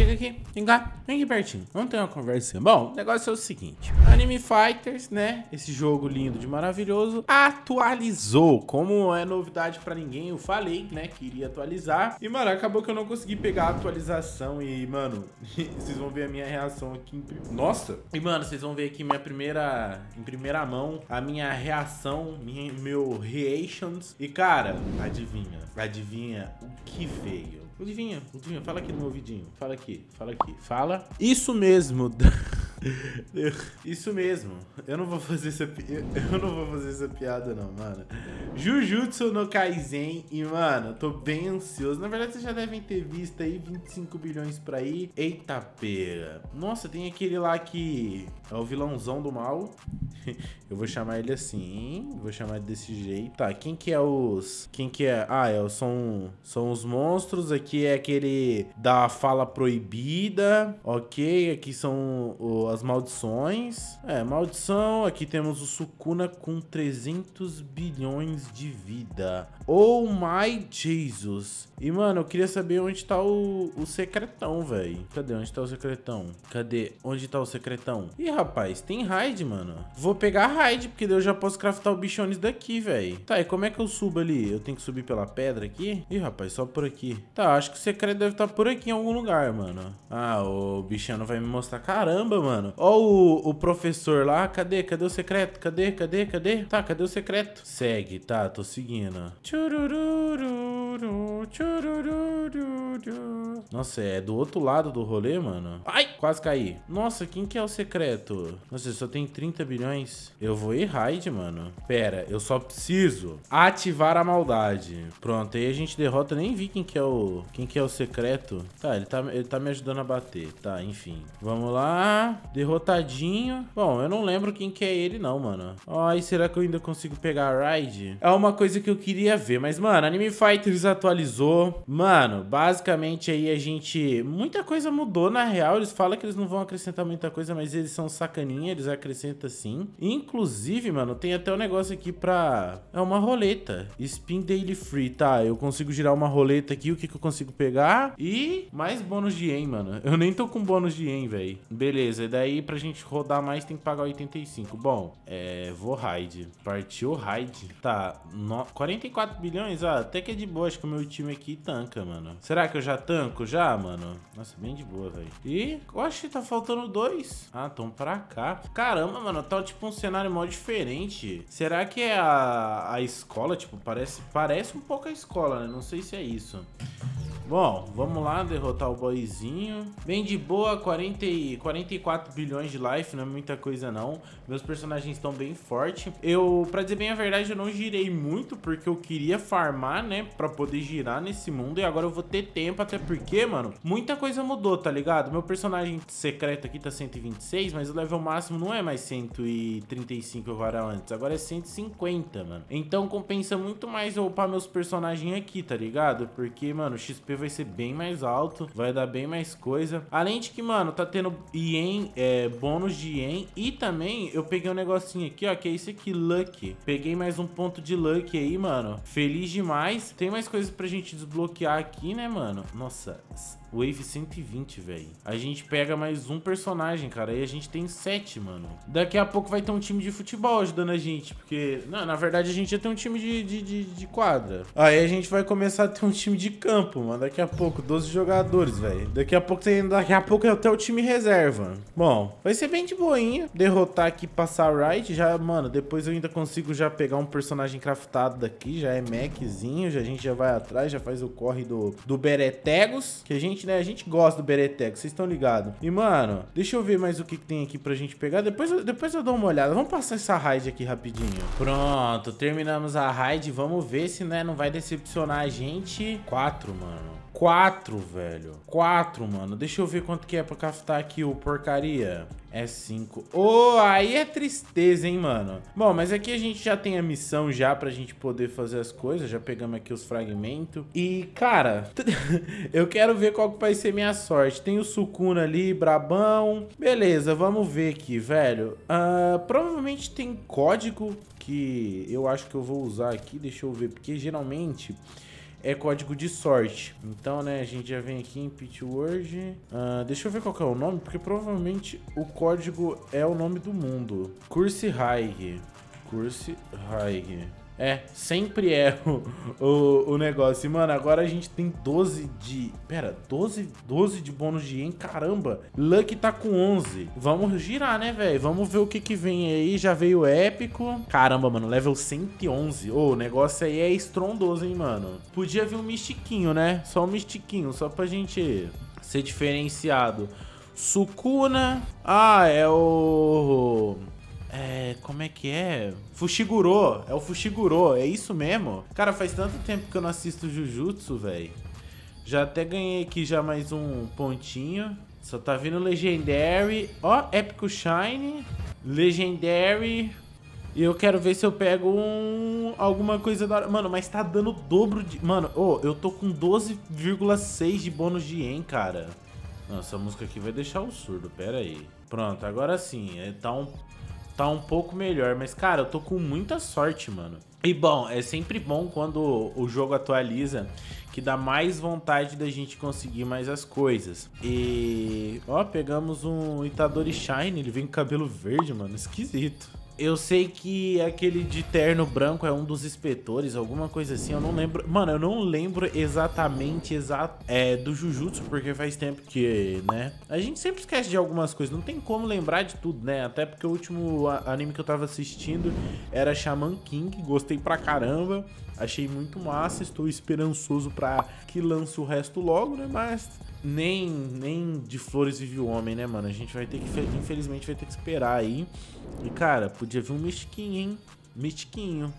chega aqui. Vem cá. Vem aqui pertinho. Vamos ter uma conversa. Bom, o negócio é o seguinte. Anime Fighters, né? Esse jogo lindo de maravilhoso atualizou. Como é novidade pra ninguém, eu falei, né, que iria atualizar. E, mano, acabou que eu não consegui pegar a atualização. E, mano, vocês vão ver a minha reação aqui. Nossa! E, mano, vocês vão ver aqui em primeira mão, a minha reação, meu reactions. E, cara, adivinha o que veio? Adivinha, fala aqui no meu ouvidinho. Fala aqui. Fala. Isso mesmo. Isso mesmo. Eu não vou fazer essa piada não, mano. Jujutsu no Kaisen. E, mano, tô bem ansioso. Na verdade, vocês já devem ter visto aí 25 bilhões pra ir. Eita pega. Nossa, tem aquele lá que é o vilãozão do mal. Eu vou chamar ele assim. Vou chamar ele desse jeito. Tá, quem que é? Ah, são os monstros. Aqui é aquele da fala proibida. Ok, aqui são as maldições. Maldição. Aqui temos o Sukuna com 300 bilhões de vida. Oh my Jesus. E, mano, eu queria saber onde tá o secretão, velho. Cadê? Onde tá o secretão? Onde tá o secretão? Ih, rapaz, tem raid, mano. Vou pegar raid, porque daí eu já posso craftar o bichones daqui, velho. Tá, e como é que eu subo ali? Eu tenho que subir pela pedra aqui? Ih, rapaz, só por aqui. Tá, acho que o secreto deve estar por aqui em algum lugar, mano. Ah, o bichano vai me mostrar. Caramba, mano. Ó o professor lá. Cadê o secreto? Cadê? Tá, cadê o secreto? Segue, tá, tô seguindo. Nossa, é do outro lado do rolê, mano. Ai, quase caí. Nossa, quem que é o secreto? Nossa, só tem 30 bilhões. Eu vou ir raid, mano. Pera, eu só preciso ativar a maldade. Pronto, aí a gente derrota. Nem vi quem que é o secreto. Tá, ele tá me ajudando a bater. Tá, enfim. Vamos lá. Derrotadinho. Bom, eu não lembro quem que é ele não, mano. Ai, será que eu ainda consigo pegar a raid? É uma coisa que eu queria ver. Mas, mano, Anime Fighters atualizou. Mano, basicamente aí muita coisa mudou, na real. Eles falam que eles não vão acrescentar muita coisa, mas eles são sacaninha, eles acrescentam sim. Inclusive, mano, tem até um negócio aqui pra... É uma roleta. Spin Daily Free, tá? Eu consigo girar uma roleta aqui, o que que eu consigo pegar? E mais bônus de yen, mano. Eu nem tô com bônus de yen, velho. Beleza, e daí pra gente rodar mais tem que pagar 85. Bom, vou raid. Partiu raid. Tá, 44 bilhões? Ah, até que é de boa, acho que o meu time aqui tanca, mano. Será que eu já tanco já, mano? Nossa, bem de boa, velho. E, oxe, tá faltando 2. Ah, tão pra cá. Caramba, mano, tá tipo um cenário mó diferente. Será que é a escola? Tipo, parece um pouco a escola, né? Não sei se é isso. Bom, vamos lá derrotar o boyzinho. Bem de boa, 44 bilhões de life, não é muita coisa não. Meus personagens estão bem fortes. Pra dizer bem a verdade, eu não girei muito porque eu queria farmar, né, pra poder girar nesse mundo. E agora eu vou ter tempo, até porque, mano, muita coisa mudou, tá ligado? Meu personagem secreto aqui tá 126, mas o level máximo não é mais 135 agora antes. Agora é 150, mano. Então compensa muito mais eu upar meus personagens aqui, tá ligado? Porque, mano, o XP vai ser bem mais alto, vai dar bem mais coisa. Além de que, mano, tá tendo yen, bônus de yen. E também eu peguei um negocinho aqui, ó, que é esse aqui, Lucky. Peguei mais um ponto de Lucky aí, mano. Feliz demais. Tem mais coisas pra gente desbloquear aqui, né, mano? Nossa, Wave 120, velho. A gente pega mais um personagem, cara. Aí a gente tem 7, mano. Daqui a pouco vai ter um time de futebol ajudando a gente. Porque, não, na verdade, a gente já tem um time de quadra. Aí a gente vai começar a ter um time de campo, mano. Daqui a pouco, 12 jogadores, velho. Daqui a pouco é até o time reserva. Bom, vai ser bem de boinha. Derrotar aqui, passar raid. Já, mano, depois eu ainda consigo já pegar um personagem craftado daqui. Já é mechzinho. A gente já vai atrás, já faz o corre do Beretegos. Que a gente, né, a gente gosta do Beretegos, vocês estão ligados. E, mano, deixa eu ver mais o que tem aqui pra gente pegar. Depois eu dou uma olhada. Vamos passar essa raid aqui rapidinho. Pronto, terminamos a raid. Vamos ver se, né, não vai decepcionar a gente. 4, mano. 4, velho. 4, mano. Deixa eu ver quanto que é pra craftar aqui o porcaria. É 5. Oh, aí é tristeza, hein, mano. Bom, mas aqui a gente já tem a missão já pra gente poder fazer as coisas. Já pegamos aqui os fragmentos. E, cara, eu quero ver qual que vai ser minha sorte. Tem o Sukuna ali, brabão. Beleza, vamos ver aqui, velho. Provavelmente tem código que eu acho que eu vou usar aqui. Deixa eu ver, porque geralmente... é código de sorte. Então, né, a gente já vem aqui em Pitword. Deixa eu ver qual que é o nome, porque provavelmente o código é o nome do mundo. Curse High. Curse High. Sempre é o negócio. E, mano, agora a gente tem 12 de... Pera, 12 de bônus de yen? Caramba. Lucky tá com 11. Vamos girar, né, velho? Vamos ver o que vem aí. Já veio épico. Caramba, mano, level 111. O negócio aí é estrondoso, hein, mano. Podia vir um mistiquinho, né? Só um mistiquinho, só pra gente ser diferenciado. Sukuna. É o... como é que é? Fushiguro, é o Fushiguro, é isso mesmo? Cara, faz tanto tempo que eu não assisto Jujutsu, velho. Já até ganhei aqui já mais um pontinho. Só tá vindo Legendary. Ó, Épico Shine. Legendary. E eu quero ver se eu pego alguma coisa da hora. Mano, mas tá dando o dobro de... Mano, eu tô com 12,6 de bônus de yen, cara. Nossa, essa música aqui vai deixar o surdo, pera aí. Pronto, agora sim, tá um pouco melhor, mas, cara, eu tô com muita sorte, mano. E, bom, é sempre bom quando o jogo atualiza, que dá mais vontade da gente conseguir mais as coisas. E, ó, pegamos um Itadori Shine, ele vem com cabelo verde, mano, esquisito. Eu sei que aquele de terno branco é um dos inspetores, alguma coisa assim, eu não lembro. Mano, eu não lembro exatamente do Jujutsu, porque faz tempo que, né? A gente sempre esquece de algumas coisas, não tem como lembrar de tudo, né? Até porque o último anime que eu tava assistindo era Shaman King, gostei pra caramba, achei muito massa, estou esperançoso pra que lance o resto logo, né? Mas... Nem de flores vive o homem, né, mano? A gente vai ter que, infelizmente, vai ter que esperar aí. E, cara, podia vir um mistiquinho, hein? Mistiquinho.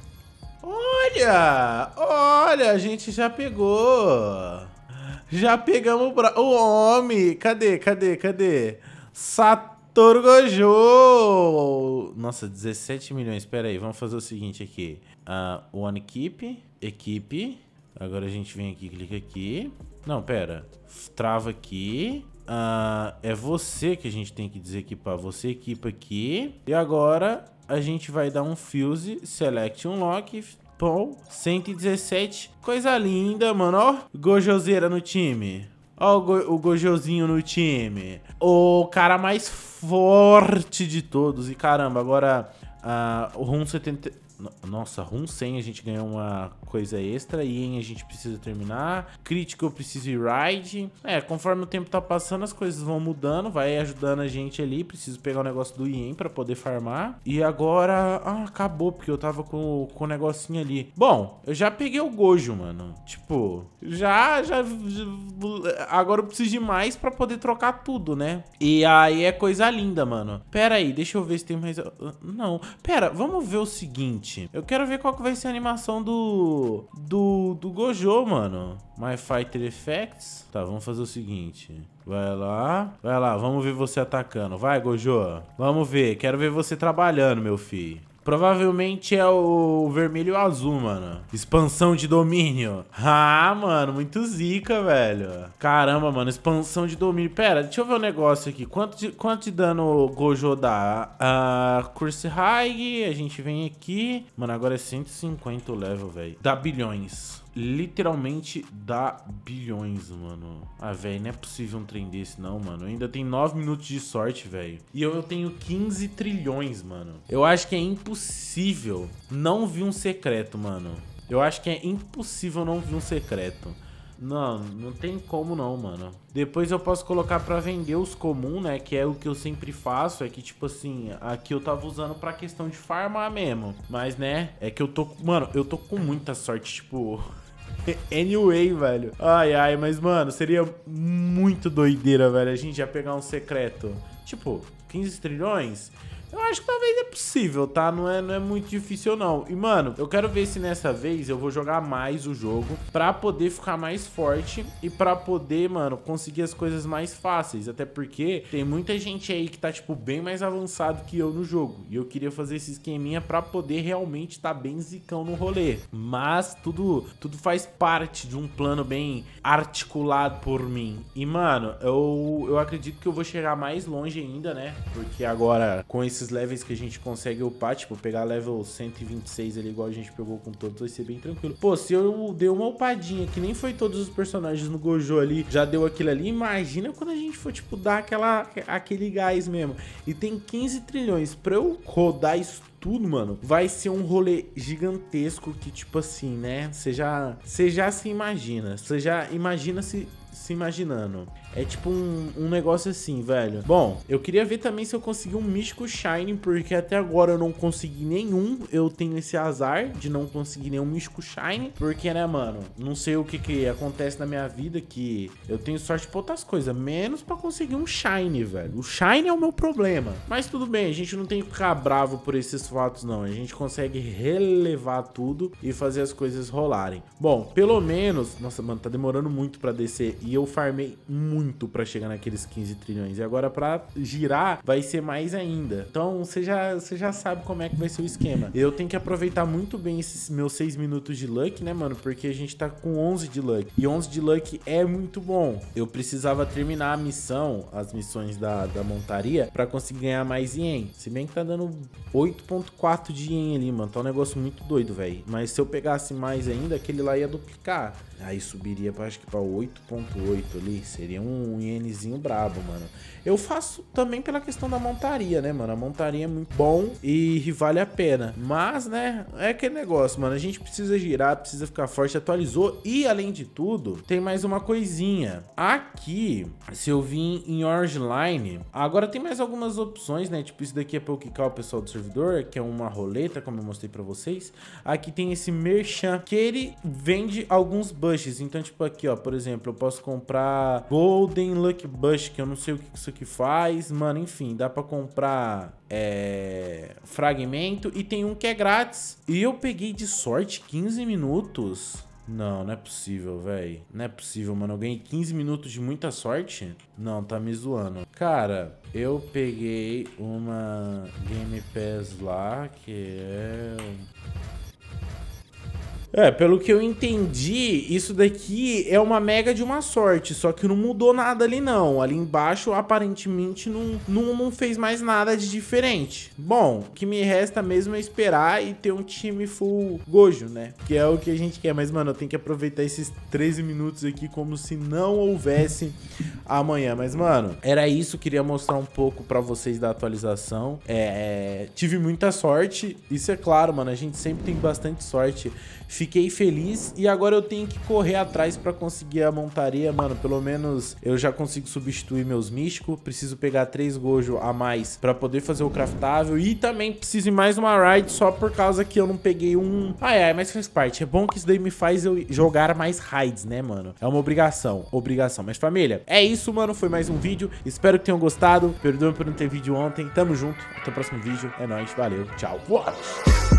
Olha, a gente já pegou. Já pegamos o homem. Cadê? Satoru Gojo. Nossa, 17 milhões. Pera aí, vamos fazer o seguinte aqui. One Equipe. Agora a gente vem aqui, clica aqui. Não, pera. Trava aqui. É você que a gente tem que desequipar. Você equipa aqui. E agora a gente vai dar um Fuse. Select Unlock. Pô, 117. Coisa linda, mano. Ó, Gojozeira no time. Ó o Gojozinho no time. O cara mais forte de todos. E caramba, agora o Rum 70... Nossa, Rum 100 a gente ganhou uma coisa extra. Yen a gente precisa terminar. Crítico eu preciso ir ride. Conforme o tempo tá passando, as coisas vão mudando. Vai ajudando a gente ali. Preciso pegar o negócio do Yen pra poder farmar. E agora... acabou, porque eu tava com o negocinho ali. Bom, eu já peguei o Gojo, mano. Tipo, agora eu preciso de mais pra poder trocar tudo, né? E aí é coisa linda, mano. Pera aí, deixa eu ver se tem mais... Não, pera, vamos ver o seguinte. Eu quero ver qual que vai ser a animação do Gojo, mano. My Fighter Effects. Tá, vamos fazer o seguinte. Vai lá, vamos ver você atacando. Vai, Gojo. Vamos ver, quero ver você trabalhando, meu filho. Provavelmente é o vermelho e o azul, mano. Expansão de domínio. Mano, muito zica, velho. Caramba, mano, expansão de domínio. Pera, deixa eu ver um negócio aqui. Quanto de dano o Gojo dá? Curse High, a gente vem aqui. Mano, agora é 150 o level, velho. Dá bilhões. Literalmente dá bilhões, mano. Velho, não é possível um trem desse, não, mano. Ainda tem 9 minutos de sorte, velho. E eu tenho 15 trilhões, mano. Eu acho que é impossível não vir um secreto, mano. Eu acho que é impossível não vir um secreto. Não tem como não, mano. Depois eu posso colocar pra vender os comuns, né? Que é o que eu sempre faço. É que, tipo assim, aqui eu tava usando pra questão de farmar mesmo. Mas, né, é que eu tô... Mano, eu tô com muita sorte, tipo... Anyway, velho. Mas, mano, seria muito doideira, velho, a gente já pegar um secreto. Tipo, 15 trilhões... Eu acho que talvez é possível, tá? Não é muito difícil, não. E, mano, eu quero ver se nessa vez eu vou jogar mais o jogo pra poder ficar mais forte e pra poder, mano, conseguir as coisas mais fáceis. Até porque tem muita gente aí que tá, tipo, bem mais avançado que eu no jogo. E eu queria fazer esse esqueminha pra poder realmente tá bem zicão no rolê. Mas tudo faz parte de um plano bem articulado por mim. E, mano, eu acredito que eu vou chegar mais longe ainda, né? Porque agora, com esses levels que a gente consegue upar, tipo, pegar level 126 ali, igual a gente pegou com todos, vai ser bem tranquilo. Pô, se eu dei uma upadinha, que nem foi todos os personagens no Gojo ali, já deu aquilo ali, imagina quando a gente for, tipo, dar aquele gás mesmo. E tem 15 trilhões. Pra eu rodar isso tudo, mano, vai ser um rolê gigantesco que, tipo assim, né? Você já se imagina. Você já imagina se imaginando. É tipo um negócio assim, velho. Bom, eu queria ver também se eu consegui um místico Shine, porque até agora eu não consegui nenhum. Eu tenho esse azar de não conseguir nenhum místico Shine, porque, né, mano, não sei o que acontece na minha vida, que eu tenho sorte pra outras coisas, menos pra conseguir um Shine, velho. O Shine é o meu problema. Mas tudo bem, a gente não tem que ficar bravo por esses fatos, não. A gente consegue relevar tudo e fazer as coisas rolarem. Bom, pelo menos... Nossa, mano, tá demorando muito pra descer e eu farmei muito pra chegar naqueles 15 trilhões. E agora pra girar vai ser mais ainda. Então você já sabe como é que vai ser o esquema. Eu tenho que aproveitar muito bem esses meus 6 minutos de luck, né, mano? Porque a gente tá com 11 de luck. E 11 de luck é muito bom. Eu precisava terminar a missão, as missões da montaria, pra conseguir ganhar mais ien. Se bem que tá dando 8.4 de ien ali, mano. Tá um negócio muito doido, velho. Mas se eu pegasse mais ainda, aquele lá ia duplicar. Aí subiria pra, acho que pra 8.8 ali. Seria um ienzinho brabo, mano. Eu faço também pela questão da montaria, né, mano? A montaria é muito bom e vale a pena. Mas, né, é aquele negócio, mano. A gente precisa girar, precisa ficar forte, atualizou. E, além de tudo, tem mais uma coisinha. Aqui, se eu vim em Orange Line, agora tem mais algumas opções, né? Tipo, isso daqui é pra eu quicar o pessoal do servidor, que é uma roleta, como eu mostrei pra vocês. Aqui tem esse Merchant, que ele vende alguns bushes. Então, tipo, aqui, ó, por exemplo, eu posso comprar Golden Luck Bush, que eu não sei o que isso aqui faz, mano, enfim, dá pra comprar fragmento, e tem um que é grátis. E eu peguei de sorte 15 minutos. Não é possível, velho. Não é possível, mano. Eu ganhei 15 minutos de muita sorte? Não, tá me zoando. Cara, eu peguei uma Game Pass lá, que pelo que eu entendi, isso daqui é uma mega de uma sorte, só que não mudou nada ali não. Ali embaixo, aparentemente, não fez mais nada de diferente. Bom, o que me resta mesmo é esperar e ter um time full Gojo, né? Que é o que a gente quer. Mas, mano, eu tenho que aproveitar esses 13 minutos aqui como se não houvesse amanhã. Mas, mano, era isso. Queria mostrar um pouco pra vocês da atualização. Tive muita sorte. Isso é claro, mano. A gente sempre tem bastante sorte. Fiquei feliz e agora eu tenho que correr atrás pra conseguir a montaria, mano. Pelo menos eu já consigo substituir meus místicos. Preciso pegar 3 Gojo a mais pra poder fazer o craftável. E também preciso ir mais uma raid só por causa que eu não peguei um... mas faz parte. É bom que isso daí me faz eu jogar mais raids, né, mano? É uma obrigação. Mas família, é isso, mano. Foi mais um vídeo. Espero que tenham gostado. Perdoem por não ter vídeo ontem. Tamo junto. Até o próximo vídeo. É nóis. Valeu. Tchau.